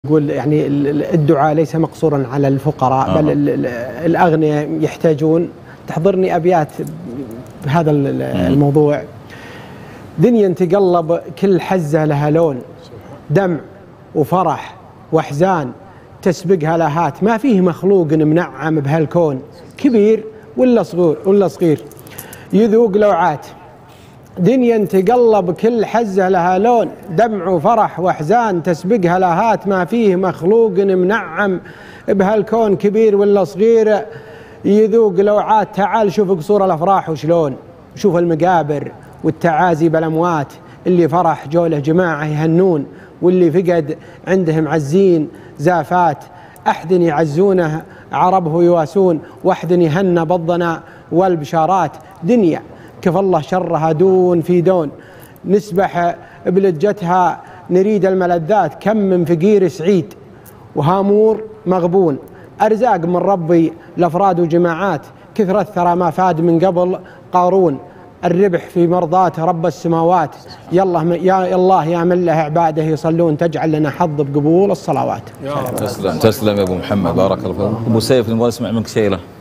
يقول يعني الدعاء ليس مقصورا على الفقراء بل الأغنياء يحتاجون. تحضرني أبيات بهذا الموضوع. دنيا تقلب كل حزة لها لون، دمع وفرح وأحزان تسبقها لهات، ما فيه مخلوق منعم بهالكون، كبير ولا صغير يذوق لوعات. دنيا تقلب كل حزة لها لون، دمع وفرح وأحزان تسبقها لهات، ما فيه مخلوق منعم بهالكون، كبير ولا صغير يذوق لوعات. تعال شوف قصور الأفراح وشلون، شوف المقابر والتعازي بالأموات، اللي فرح جوله جماعة يهنون، واللي فقد عندهم عزين زافات. أحد يعزونه عربه يواسون، واحد يهنى بالضنا والبشارات. دنيا كف الله شرها دون في دون، نسبح بلجتها نريد الملذات. كم من فقير سعيد وهامور مغبون، أرزاق من ربي لأفراد وجماعات. كثر الثرى ما فاد من قبل قارون، الربح في مرضات رب السماوات. يا الله يا من له عباده يصلون، تجعل لنا حظ بقبول الصلوات. تسلم يا ابو محمد، بارك الله فيك. ابو سيف نبغى نسمع منك شيء له.